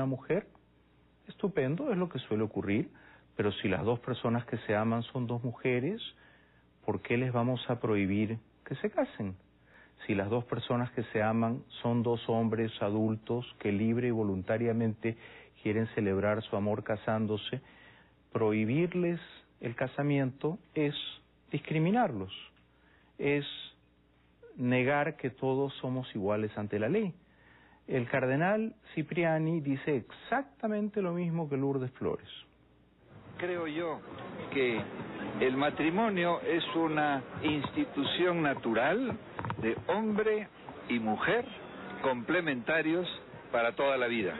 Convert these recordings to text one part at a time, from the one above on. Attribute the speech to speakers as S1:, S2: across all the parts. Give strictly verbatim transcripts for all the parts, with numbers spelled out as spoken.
S1: una mujer, estupendo, es lo que suele ocurrir, pero si las dos personas que se aman son dos mujeres, ¿por qué les vamos a prohibir que se casen? Si las dos personas que se aman son dos hombres adultos que libre y voluntariamente quieren celebrar su amor casándose, prohibirles el casamiento es discriminarlos, es negar que todos somos iguales ante la ley. El cardenal Cipriani dice exactamente lo mismo que Lourdes Flores.
S2: Creo yo que el matrimonio es una institución natural de hombre y mujer complementarios para toda la vida.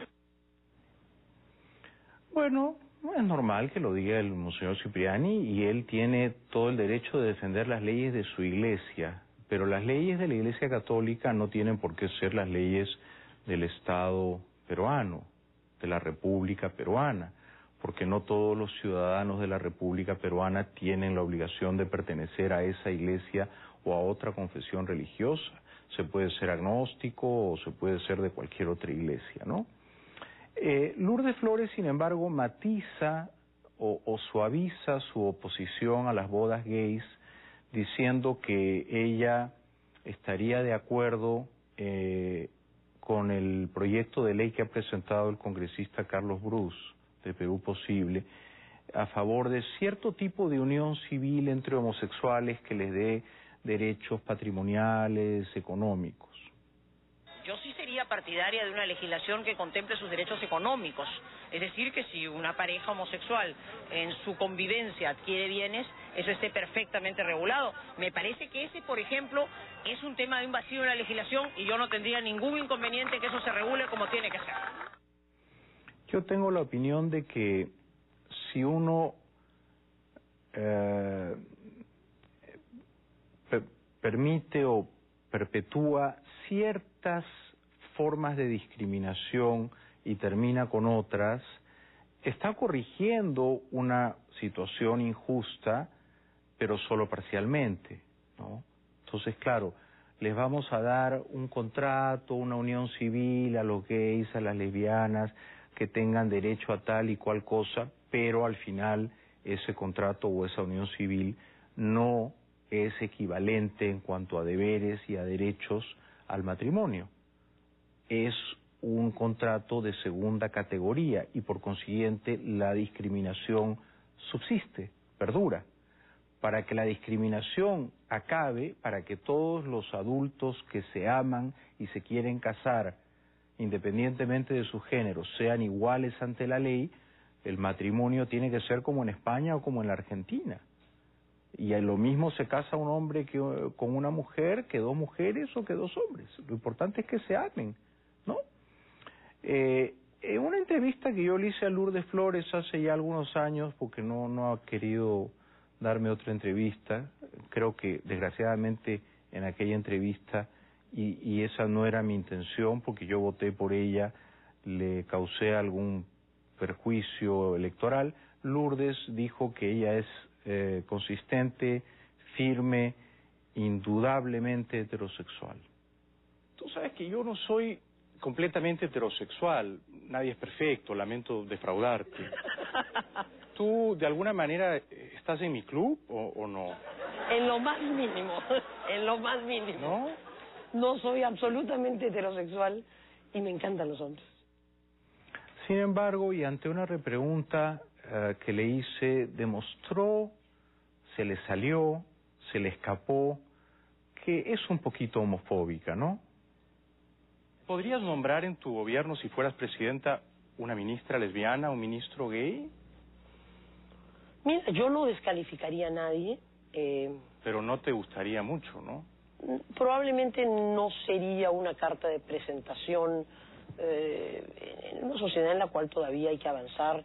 S1: Bueno, es normal que lo diga el monseñor Cipriani y él tiene todo el derecho de defender las leyes de su iglesia, pero las leyes de la Iglesia Católica no tienen por qué ser las leyes del Estado peruano, de la República Peruana, porque no todos los ciudadanos de la República Peruana tienen la obligación de pertenecer a esa iglesia o a otra confesión religiosa. Se puede ser agnóstico o se puede ser de cualquier otra iglesia, ¿no? Eh, Lourdes Flores, sin embargo, matiza o, o suaviza su oposición a las bodas gays, diciendo que ella estaría de acuerdo eh, con el proyecto de ley que ha presentado el congresista Carlos Brus, de Perú Posible, a favor de cierto tipo de unión civil entre homosexuales que les dé derechos patrimoniales, económicos.
S3: Yo sí sería partidaria de una legislación que contemple sus derechos económicos, es decir, que si una pareja homosexual en su convivencia adquiere bienes, eso esté perfectamente regulado. Me parece que ese, por ejemplo, es un tema de un vacío en la legislación y yo no tendría ningún inconveniente que eso se regule como tiene que ser.
S1: Yo tengo la opinión de que si uno eh, per permite o perpetúa ciertas formas de discriminación y termina con otras, está corrigiendo una situación injusta, pero solo parcialmente, ¿no? Entonces, claro, les vamos a dar un contrato, una unión civil a los gays, a las lesbianas, que tengan derecho a tal y cual cosa, pero al final ese contrato o esa unión civil no es equivalente en cuanto a deberes y a derechos al matrimonio. Es un contrato de segunda categoría y por consiguiente la discriminación subsiste, perdura. Para que la discriminación acabe, para que todos los adultos que se aman y se quieren casar, independientemente de su género, sean iguales ante la ley, el matrimonio tiene que ser como en España o como en la Argentina. Y a lo mismo se casa un hombre que, con una mujer, que dos mujeres o que dos hombres. Lo importante es que se amen, ¿no? Eh, en una entrevista que yo le hice a Lourdes Flores hace ya algunos años, porque no, no ha querido darme otra entrevista, creo que desgraciadamente en aquella entrevista, y, y esa no era mi intención, porque yo voté por ella, le causé algún perjuicio electoral, Lourdes dijo que ella es eh, consistente, firme, indudablemente heterosexual. Tú sabes que yo no soy completamente heterosexual, nadie es perfecto, lamento defraudarte. ¿Tú de alguna manera estás en mi club o, o no?
S4: En lo más mínimo, en lo más mínimo.
S1: ¿No?
S4: No soy absolutamente heterosexual y me encantan los hombres.
S1: Sin embargo, y ante una repregunta uh, que le hice, demostró, se le salió, se le escapó, que es un poquito homofóbica, ¿no? ¿Podrías nombrar en tu gobierno, si fueras presidenta, una ministra lesbiana, un ministro gay?
S4: Mira, yo no descalificaría a nadie. Eh,
S1: Pero no te gustaría mucho, ¿no?
S4: Probablemente no sería una carta de presentación eh, en una sociedad en la cual todavía hay que avanzar.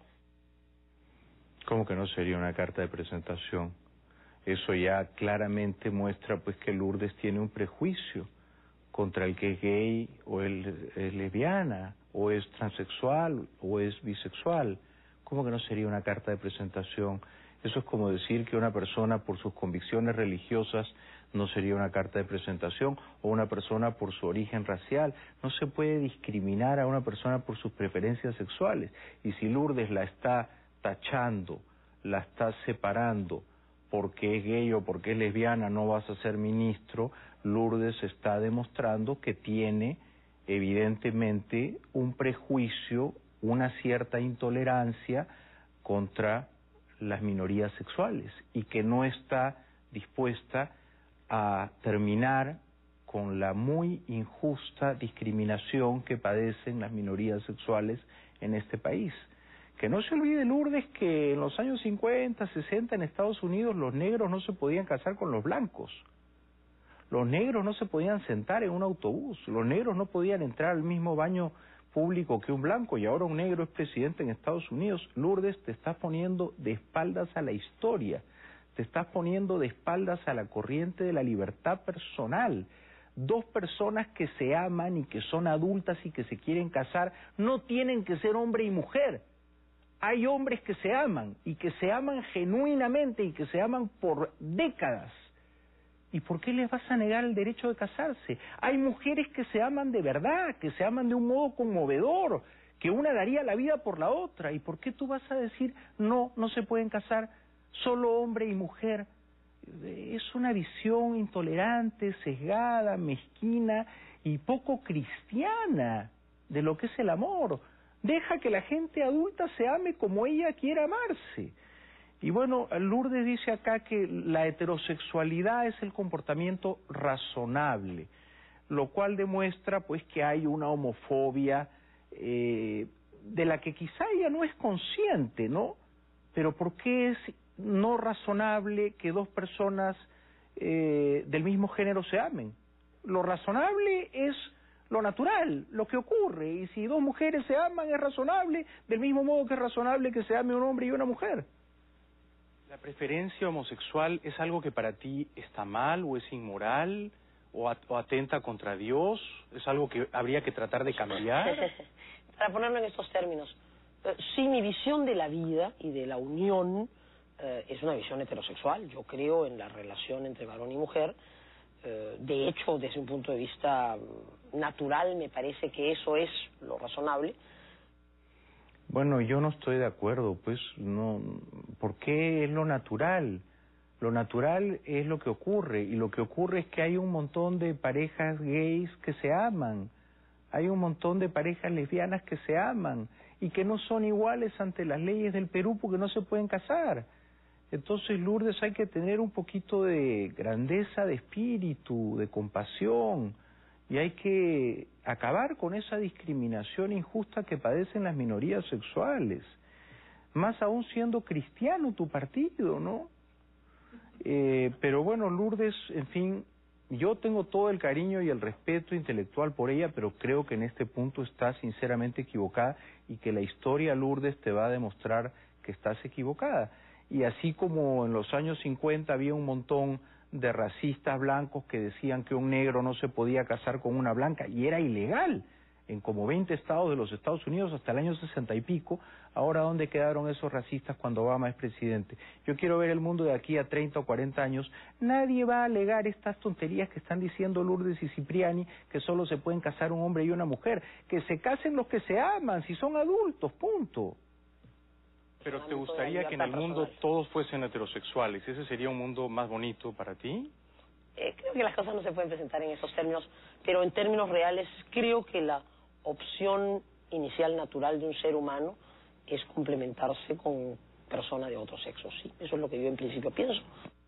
S1: ¿Cómo que no sería una carta de presentación? Eso ya claramente muestra pues que Lourdes tiene un prejuicio contra el que es gay o el, es lesbiana o es transexual o es bisexual. ¿Cómo que no sería una carta de presentación? Eso es como decir que una persona por sus convicciones religiosas no sería una carta de presentación, o una persona por su origen racial. No se puede discriminar a una persona por sus preferencias sexuales. Y si Lourdes la está tachando, la está separando, porque es gay o porque es lesbiana, no vas a ser ministro, Lourdes está demostrando que tiene evidentemente un prejuicio, una cierta intolerancia contra las minorías sexuales y que no está dispuesta a terminar con la muy injusta discriminación que padecen las minorías sexuales en este país. Que no se olvide, Lourdes, que en los años cincuenta, sesenta en Estados Unidos los negros no se podían casar con los blancos. Los negros no se podían sentar en un autobús, los negros no podían entrar al mismo baño público que un blanco, y ahora un negro es presidente en Estados Unidos. Lourdes, te estás poniendo de espaldas a la historia, te estás poniendo de espaldas a la corriente de la libertad personal. Dos personas que se aman y que son adultas y que se quieren casar no tienen que ser hombre y mujer. Hay hombres que se aman y que se aman genuinamente y que se aman por décadas. ¿Y por qué les vas a negar el derecho de casarse? Hay mujeres que se aman de verdad, que se aman de un modo conmovedor, que una daría la vida por la otra. ¿Y por qué tú vas a decir, no, no se pueden casar solo hombre y mujer? Es una visión intolerante, sesgada, mezquina y poco cristiana de lo que es el amor. Deja que la gente adulta se ame como ella quiera amarse. Y bueno, Lourdes dice acá que la heterosexualidad es el comportamiento razonable, lo cual demuestra pues que hay una homofobia eh, de la que quizá ella no es consciente, ¿no? Pero ¿por qué es no razonable que dos personas eh, del mismo género se amen? Lo razonable es lo natural, lo que ocurre, y si dos mujeres se aman es razonable, del mismo modo que es razonable que se ame un hombre y una mujer.
S5: ¿La preferencia homosexual es algo que para ti está mal o es inmoral o, at o atenta contra Dios? ¿Es algo que habría que tratar de cambiar?
S4: Para ponerlo en estos términos, eh, sí, mi visión de la vida y de la unión eh, es una visión heterosexual. Yo creo en la relación entre varón y mujer. Eh, de hecho, desde un punto de vista natural, me parece que eso es lo razonable.
S1: Bueno, yo no estoy de acuerdo, pues, no, ¿por qué es lo natural? Lo natural es lo que ocurre, y lo que ocurre es que hay un montón de parejas gays que se aman, hay un montón de parejas lesbianas que se aman, y que no son iguales ante las leyes del Perú porque no se pueden casar. Entonces, Lourdes, hay que tener un poquito de grandeza de espíritu, de compasión, y hay que acabar con esa discriminación injusta que padecen las minorías sexuales, más aún siendo cristiano tu partido, ¿no? Eh, pero bueno, Lourdes, en fin, yo tengo todo el cariño y el respeto intelectual por ella, pero creo que en este punto está sinceramente equivocada y que la historia, Lourdes, te va a demostrar que estás equivocada. Y así como en los años cincuenta había un montón de racistas blancos que decían que un negro no se podía casar con una blanca, y era ilegal en como veinte estados de los Estados Unidos hasta el año sesenta y pico, ahora ¿dónde quedaron esos racistas cuando Obama es presidente? Yo quiero ver el mundo de aquí a treinta o cuarenta años. Nadie va a alegar estas tonterías que están diciendo Lourdes y Cipriani, que solo se pueden casar un hombre y una mujer. Que se casen los que se aman, si son adultos, punto.
S5: ¿Pero te gustaría que en el mundo todos fuesen heterosexuales? ¿Ese sería un mundo más bonito para ti?
S4: Eh, creo que las cosas no se pueden presentar en esos términos, pero en términos reales creo que la opción inicial natural de un ser humano es complementarse con personas de otro sexo, sí. Eso es lo que yo en principio pienso.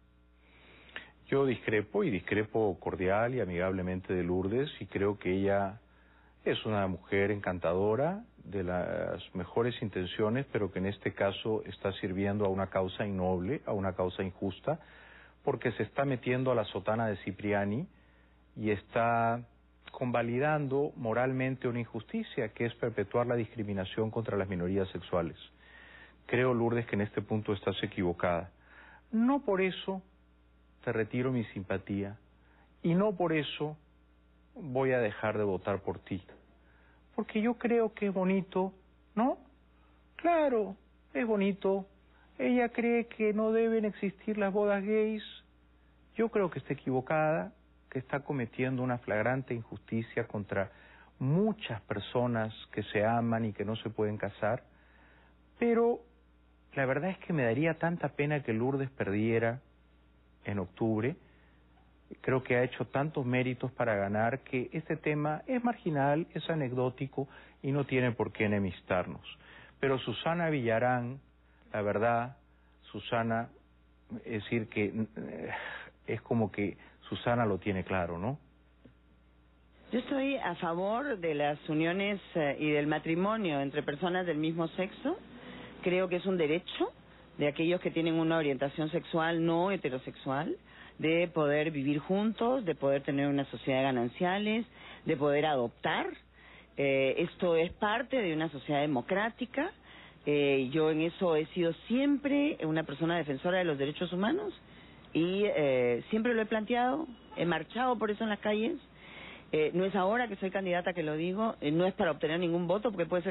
S1: Yo discrepo, y discrepo cordial y amigablemente de Lourdes, y creo que ella es una mujer encantadora, de las mejores intenciones, pero que en este caso está sirviendo a una causa innoble, a una causa injusta, porque se está metiendo a la sotana de Cipriani y está convalidando moralmente una injusticia, que es perpetuar la discriminación contra las minorías sexuales. Creo, Lourdes, que en este punto estás equivocada. No por eso te retiro mi simpatía, y no por eso voy a dejar de votar por ti. Porque yo creo que es bonito, ¿no? Claro, es bonito. Ella cree que no deben existir las bodas gays, Yo creo que está equivocada, que está cometiendo una flagrante injusticia contra muchas personas que se aman y que no se pueden casar, pero la verdad es que me daría tanta pena que Lourdes perdiera en octubre. Creo que ha hecho tantos méritos para ganar que este tema es marginal, es anecdótico y no tiene por qué enemistarnos. Pero Susana Villarán, la verdad, Susana, es decir que eh, es como que Susana lo tiene claro, ¿no?
S6: Yo estoy a favor de las uniones eh, y del matrimonio entre personas del mismo sexo. Creo que es un derecho de aquellos que tienen una orientación sexual no heterosexual, de poder vivir juntos, de poder tener una sociedad de gananciales, de poder adoptar. Eh, esto es parte de una sociedad democrática. Eh, yo en eso he sido siempre una persona defensora de los derechos humanos y eh, siempre lo he planteado, he marchado por eso en las calles. Eh, no es ahora que soy candidata que lo digo, eh, no es para obtener ningún voto, porque puede ser